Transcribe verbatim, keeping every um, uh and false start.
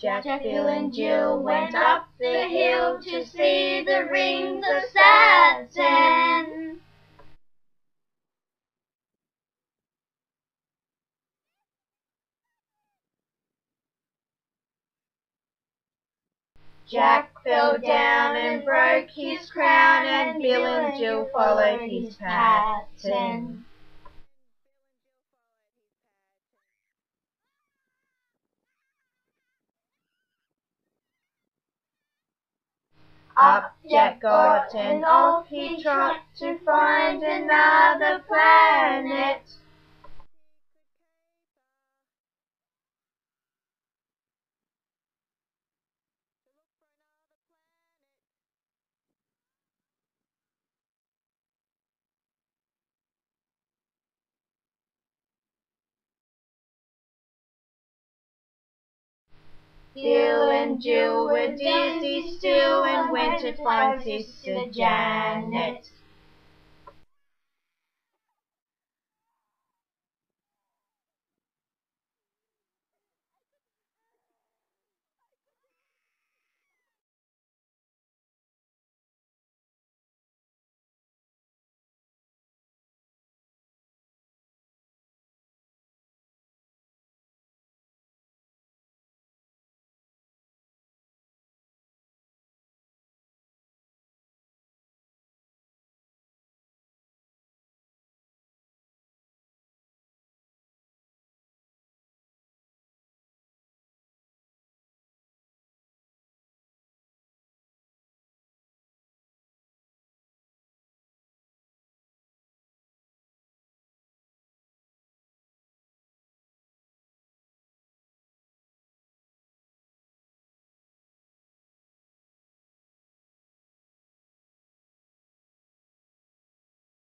Jack, Bill and Jill went up the hill to see the rings of satin. Jack fell down and broke his crown, and Bill and Jill followed his pattern. Up Jack got and off he trot to find another planet. Bill and Jill were dizzy still and went to find Sister Janet.